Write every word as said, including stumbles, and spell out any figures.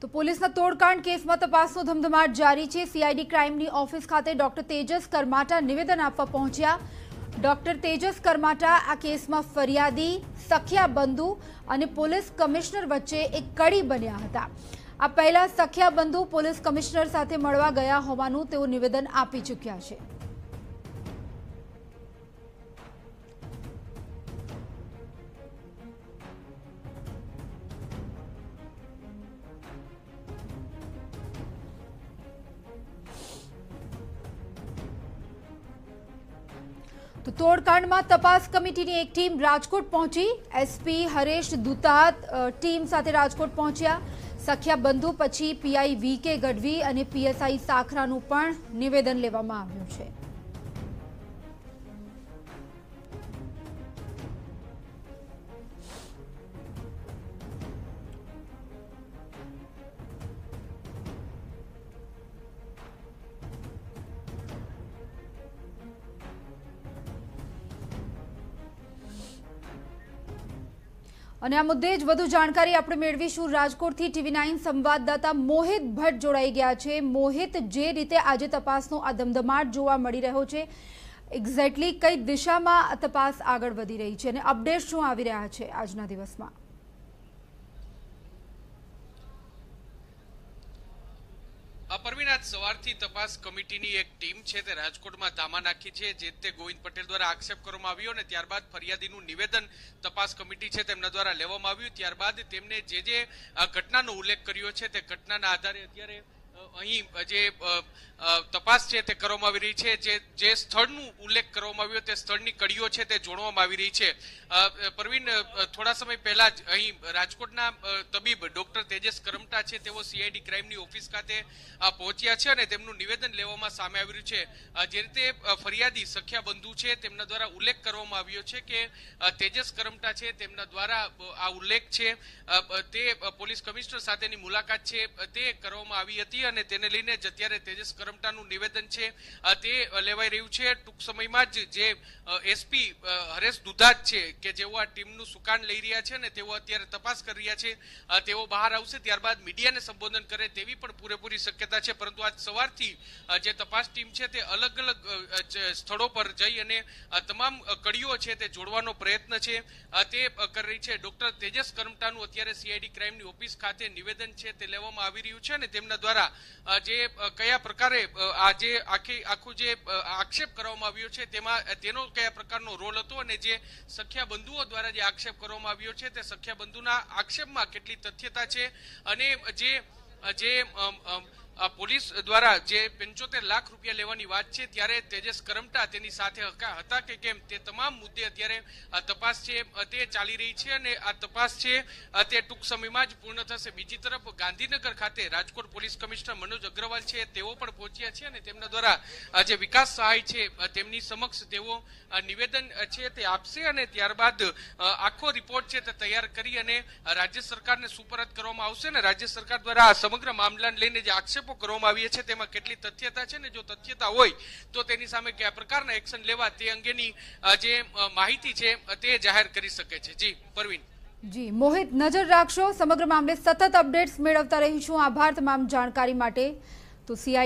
તો પોલીસના તોડકાંડ કેસમાં તપાસનો ધમધમાટ જારી છે। સીઆઈડી ક્રાઇમની ઓફિસ ખાતે ડોક્ટર તેજસ કરમાટા નિવેદન આપવા પહોંચ્યા। ડોક્ટર તેજસ કરમાટા આ કેસમાં ફરિયાદી, સખિયા બંધુ અને પોલીસ કમિશનર વચ્ચે એક કડી બન્યા હતા। આ પહેલા સખિયા બંધુ પોલીસ કમિશનર સાથે મળવા ગયા હોવાનું તેઓ નિવેદન આપી ચૂક્યા છે। तो तोड़कांड में तपास कमिटी की एक टीम राजकोट पहुंची। एसपी हरेश दुतात टीम साथ राजकोट पहुंचा। सखिया बंधु पछी पीआई वी के गढ़वी और पीएसआई साखरानु पण निवेदन लेवामां आव्युं छे। અને આ મુદ્દે જ વધુ જાણકારી આપણે મેળવીશું રાજકોટથી ટીવી નાઇન સંવાદદાતા મોહિત ભટ્ટ જોડાઈ ગયા છે। મોહિત, જે રીતે આજે તપાસનો આ ધમધમાટ જોવા મળી રહ્યો છે, એક્ઝેક્ટલી કઈ દિશામાં આ તપાસ આગળ વધી રહી છે અને અપડેટ શું આવી રહ્યા છે આજના દિવસમાં? परवीन, आज सवारथी तपास कमिटीनी एक टीम छे ते राजकोटमां धामा नाखी छे। जे ते गोविंद पटेल द्वारा आक्षेप करवामां आव्यो अने त्यारबाद फरियादीनुं निवेदन तपास कमिटी छे तेमना द्वारा लेवामां आव्युं। त्यारबाद तेमणे जे जे घटनानो उल्लेख कर्यो छे ते घटनाना आधारे अत्यारे અહીં જે તપાસ છે તે કરવામાં આવી રહી છે। જે જે સ્થળનું ઉલ્લેખ કરવામાં આવ્યો તે સ્થળની કડીઓ છે તે જોડવામાં આવી રહી છે। પરવીન, થોડા સમય પહેલા જ અહીં રાજકોટના તબીબ ડોક્ટર તેજસ કરમટા છે તેઓ સીઆઈડી ક્રાઇમની ઓફિસ ખાતે પહોંચ્યા છે અને તેમનું નિવેદન લેવામાં સામે આવી રહ્યું છે। જે રીતે ફરિયાદી સખ્યા બંધુ છે તેમના દ્વારા ઉલ્લેખ કરવામાં આવ્યો છે કે તેજસ કરમટા છે તેમના દ્વારા આ ઉલ્લેખ છે તે પોલીસ કમિશનર સાથેની મુલાકાત છે તે કરવામાં આવી હતી અને તેને લઈને જ અત્યારે તેજસ કરમટાનું નિવેદન છે તે લેવાઈ રહ્યું છે। ટૂંક સમયમાં જ જે એસપી હરેશ દુધાત છે કે જેઓ આ ટીમનું સુકાન લઈ રહ્યા છે ને તેઓ અત્યારે તપાસ કરી રહ્યા છે, તેઓ બહાર આવશે ત્યારબાદ મીડિયાને સંબોધન કરે તેવી પણ પૂરેપૂરી શક્યતા છે। પરંતુ આજ સવારથી જે તપાસ ટીમ છે તે અલગ અલગ સ્થળો પર જઈ અને તમામ કડીઓ છે તે જોડવાનો પ્રયત્ન છે તે કરી રહી છે। ડોક્ટર તેજસ કરમટાનું અત્યારે સીઆઈડી ક્રાઇમની ઓફિસ ખાતે નિવેદન છે તે લેવામાં આવી રહ્યું છે અને તેમના દ્વારા જે કયા પ્રકારે આ જે આખી આખું જે આક્ષેપ કરવામાં આવ્યો છે તેમાં તેનો કયા પ્રકારનો રોલ હતો અને જે સખ્યા બંધુઓ દ્વારા જે આક્ષેપ કરવામાં આવ્યો છે તે સખ્યા બંધુના આક્ષેપમાં કેટલી તથ્યતા છે અને જે જે પોલીસ દ્વારા જે પંચોતેર લાખ રૂપિયા લેવાની વાત છે ત્યારે તેજસ કરમટા તેની સાથે હતા કે કેમ તે તમામ મુદ્દે અત્યારે તપાસ છે તે ચાલી રહી છે અને આ તપાસ છે તે ટૂંક સમયમાં જ પૂર્ણ થશે। બીજી તરફ ગાંધીનગર ખાતે રાજકોટ પોલીસ કમિશનર મનોજ અગ્રવાલ છે તેઓ પણ પહોંચ્યા છે અને તેમના દ્વારા જે વિકાસ સહાય છે તેમની સમક્ષ તેઓ નિવેદન છે તે આપશે અને ત્યારબાદ આખો રિપોર્ટ છે તે તૈયાર કરી અને રાજ્ય સરકારને સુપરત કરવામાં આવશે અને રાજ્ય સરકાર દ્વારા આ સમગ્ર મામલાને લઈને જે આક્ષેપ કરવામાં આવી છે તેમાં કેટલી તથ્યતા છે ને જો તથ્યતા હોય તો તેની સામે કયા પ્રકારના એક્શન લેવા તે અંગેની જે માહિતી છે તે જાહેર કરી શકે છે। જી પરવીન। જી મોહિત, નજર રાખશો, સમગ્ર મામલે સતત અપડેટ્સ મેળવતા રહીશું। આભાર તમામ જાણકારી માટે। તો સીઆઈ